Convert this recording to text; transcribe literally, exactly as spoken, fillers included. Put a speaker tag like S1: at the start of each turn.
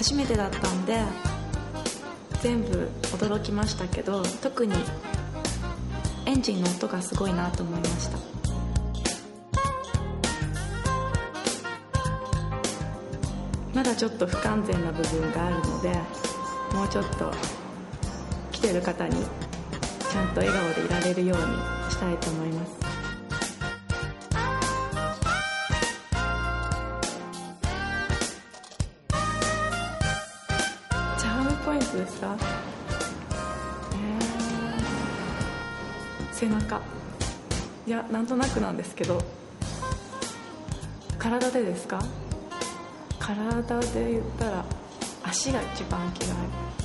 S1: 初めてだったんで全部驚きましたけど、特にエンジンの音がすごいなと思いました。まだちょっと不完全な部分があるので、もうちょっと来てる方にちゃんと笑顔でいられるようにしたいと思います。チャームポイントですか？えー、背中。いや、なんとなくなんですけど。体でですか？体で言ったら足が一番気が入る。